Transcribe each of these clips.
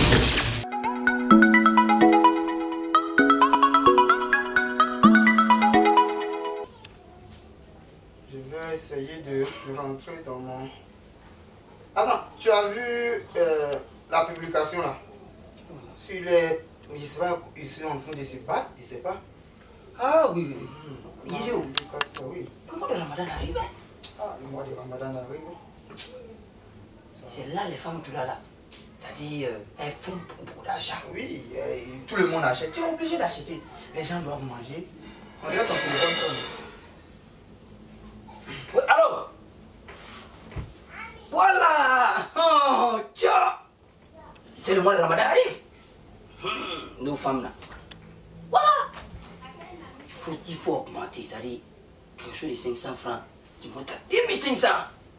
Je vais essayer de rentrer dans mon... Attends, tu as vu la publication là? Sur les... Je sais pas, ils sont en train de se battre, je sais pas. Ah oui, oui. Il est où? Oui. Le mois de Ramadan arrive. Ah, le mois de Ramadan arrive. C'est là les femmes du là. C'est-à-dire, elles font beaucoup d'argent. Oui, tout le monde achète. Tu es obligé d'acheter. Les gens doivent manger. On dirait ton téléphone sonne. Oui, allô? Voilà! Oh, tiens! C'est le mois de Ramadan arrive. Nos femmes là. Voilà! Il faut augmenter, c'est-à-dire quelque chose de 500 francs. Tu montes à 2500.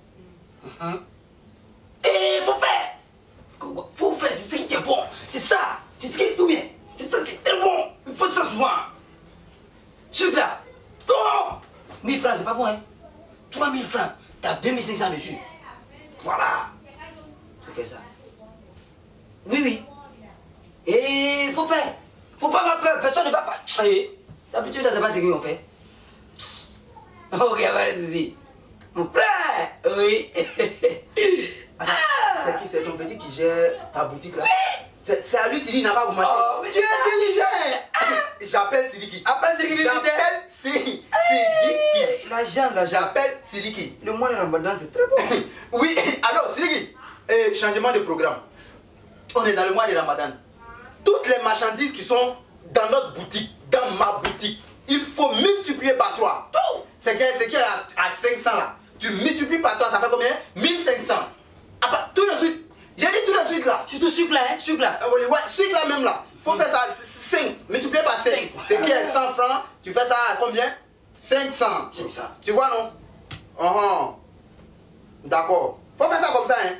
Et faut faire! Faut faire, c'est ce qui est bon. C'est ça! C'est ce qui est tout bien. C'est ça qui est très bon. Il faut ça souvent. Ce là. Oh! 1000 francs, c'est pas bon, hein? 3000 francs, t'as 2500 dessus. Voilà. Faut faire ça. Oui, oui. Et faut faire. Faut pas avoir peur, personne ne va pas. D'habitude, là, c'est pas ce qu'on fait. Ok, pas de soucis. Mon frère, oui. C'est qui? C'est ton petit qui gère ta boutique là? Oui! C'est à lui, Sidi n'a pas augmenté. Oh, mais tu es intelligent! J'appelle Sidiki. Appelle Sidiki. J'appelle Sidiki. L'argent. J'appelle Sidiki. Le mois de Ramadan, c'est très bon. Oui, alors Sidiki, changement de programme. On est dans le mois de Ramadan. Toutes les marchandises qui sont dans notre boutique, dans ma boutique, il faut multiplier par 3. C'est qui est à 500 là. Tu multiplies par 3, ça fait combien? 1500. Ah bah, tout de suite. J'ai dit tout de suite là. Surtout sucre là, hein? Sucre là. Ouais, sucre là même là. Faut faire ça 5. Multiplié par 5. C'est qui est 100 francs. Tu fais ça à combien? 500. 500. Tu vois non? D'accord. Faut faire ça comme ça, hein.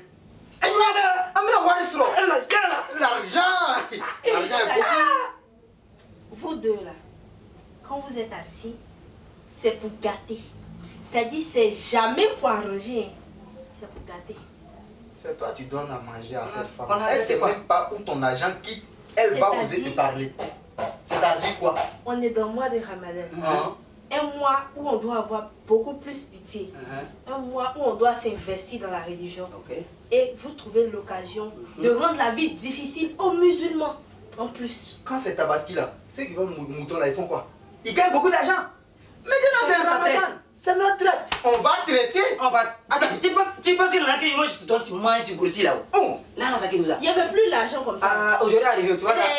L'argent est beaucoup. Vous deux là, quand vous êtes assis, c'est pour gâter. C'est-à-dire, c'est jamais pour arranger. C'est pour gâter. C'est toi, tu donnes à manger à cette femme. On a Elle ne sait même pas où ton argent quitte. Elle va oser te parler. C'est-à-dire quoi? On est dans le mois de Ramadan. Un mois où on doit avoir beaucoup plus pitié. Un mois où on doit s'investir dans la religion. Et vous trouvez l'occasion de rendre la vie difficile aux musulmans. En plus. Quand c'est Tabaski là, ceux qui vendent moutons là, ils font quoi? Ils gagnent beaucoup d'argent. Maintenant c'est un Ramadan. C'est notre traite. On va traiter. On va. Attends, tu penses que le moi je te donne, tu manges, tu gourtis là-haut. Là, ça qui nous a. Il n'y avait plus l'argent comme ça. Ah, aujourd'hui arrivé, tu vois ça.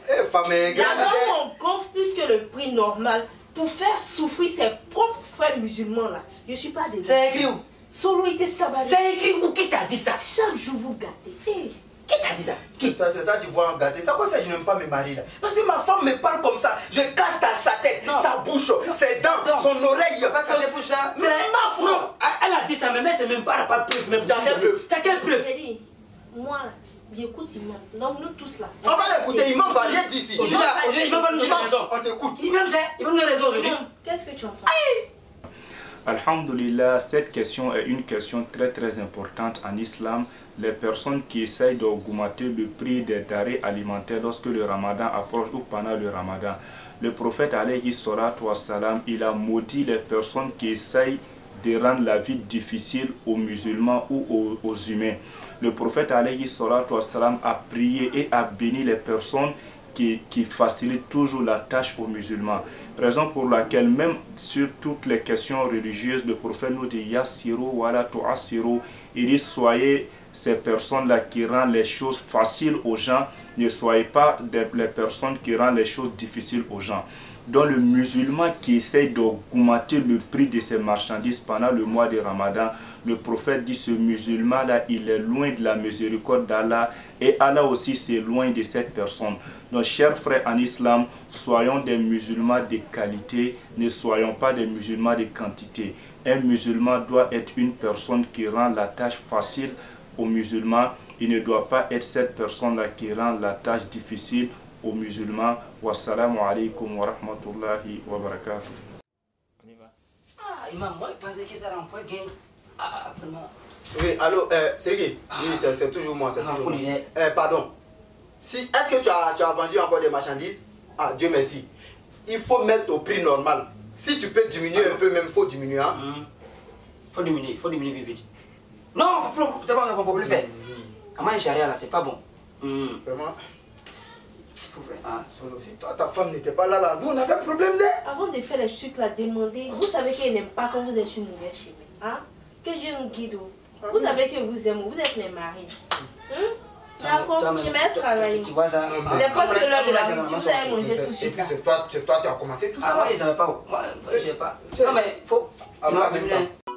L'argent, on gonfle plus que le prix normal pour faire souffrir ses propres frères musulmans là. Je ne suis pas désolé. C'est écrit où? Solo était sabalé. C'est écrit où? Qui t'a dit ça? Chaque jour vous gâtez. Qui t'a dit ça? Qui? C'est ça, tu vois en gâté. C'est quoi ça, je n'aime pas me marier là? Parce que ma femme me parle comme ça. Je casse sa tête, sa bouche, ses dents, son oreille. Pas ça, les bouches là. Ma femme. Non, elle a dit ça, mais c'est même pas, elle n'a pas de preuve. Mais t'as quelle preuve? T'as quelle preuve? C'est dit, moi, j'écoute Imam. Donc nous tous là. On va l'écouter, Imam va rien dire ici. Aujourd'hui, Imam va nous donner raison. On t'écoute. Imam, il va nous donner raison aujourd'hui. Qu'est-ce que tu en penses? Alhamdulillah, cette question est une question très importante en islam. Les personnes qui essayent d'augmenter le prix des denrées alimentaires lorsque le ramadan approche ou pendant le ramadan. Le prophète alayhi salatu wassalam, il a maudit les personnes qui essayent de rendre la vie difficile aux musulmans ou aux humains. Le prophète alayhi salatu wassalam a prié et a béni les personnes qui facilitent toujours la tâche aux musulmans. Raison pour laquelle même sur toutes les questions religieuses, le prophète nous dit Yassiru wala tu'assiru. Il dit soyez ces personnes-là qui rendent les choses faciles aux gens, ne soyez pas les personnes qui rendent les choses difficiles aux gens. Donc le musulman qui essaye d'augmenter le prix de ses marchandises pendant le mois de Ramadan, le prophète dit ce musulman-là, il est loin de la miséricorde d'Allah et Allah aussi c'est loin de cette personne. Donc chers frères en islam, soyons des musulmans de qualité, ne soyons pas des musulmans de quantité. Un musulman doit être une personne qui rend la tâche facile aux musulmans. Il ne doit pas être cette personne-là qui rend la tâche difficile aux musulmans. Wassalamu alaikum wa rahmatullahi wa barakatuh. On y va. Ah, Imam, moi je pensais que ça remporte gain. Ah, vraiment. Oui, allô, c'est qui? Oui, c'est toujours moi, c'est toujours moi. Pardon. Est-ce que tu as vendu encore des marchandises? Ah, Dieu merci. Il faut mettre au prix normal. Si tu peux diminuer un peu, même il faut diminuer. Hein? Faut diminuer vite, vite. Non, c'est pas bon, faut plus faire. À moi, charia là, c'est pas bon. Vraiment? Faut faire. Ah. Si toi, ta femme n'était pas là, nous on avait un problème là. Avant de faire les trucs là, demandez. Vous savez qu'elle n'aime pas quand vous êtes sur une mauvaise chemin. Hein? Que Dieu nous guide. Vous savez que vous aimez, vous êtes mes maris. D'accord, tu m'as travaillé. Tu vois ça? Il n'est pas que l'heure de la rue, vous avez mangé tout de suite. C'est toi qui as commencé tout ça. Ah, ouais, ils ne savaient pas. Moi, je ne sais pas. Non, mais il faut.